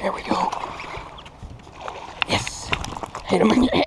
There we go. Yes. Hit him in your head.